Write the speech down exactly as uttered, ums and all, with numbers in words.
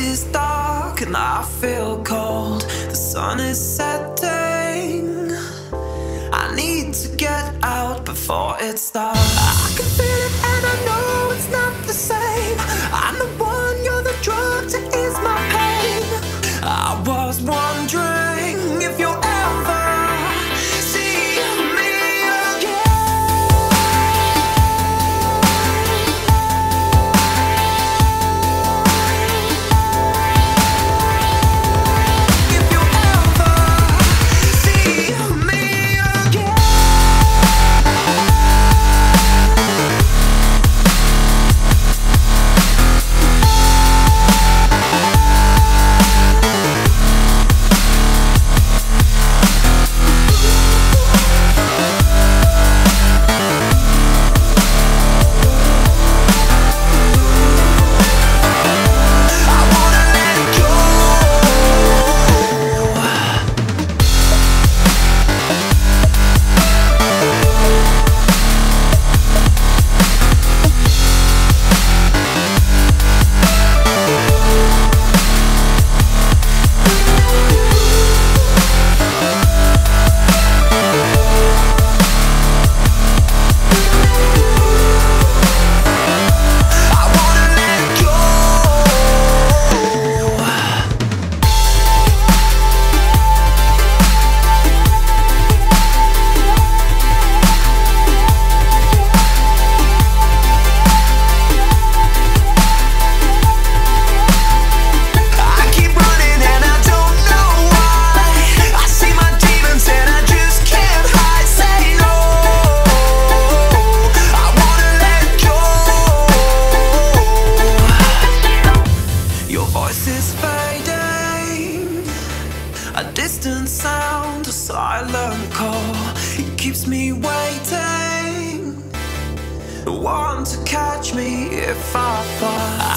is dark and I feel cold. The sun is setting. I need to get out before it starts. I can feel it and I know it's not the same. I'm the one, you're the drug to ease my pain. I was wondering if you'll ever see me again. If you'll ever see me again. A distant sound, a silent call. It keeps me waiting. The one to catch me if I fall.